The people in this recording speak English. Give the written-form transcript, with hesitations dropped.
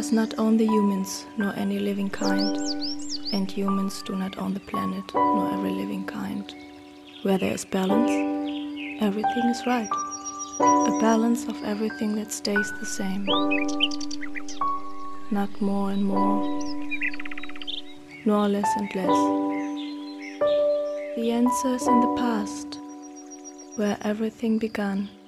does not own the humans nor any living kind, and humans do not own the planet nor every living kind. Where there is balance, everything is right. A balance of everything that stays the same. Not more and more, nor less and less. The answer is in the past, where everything began.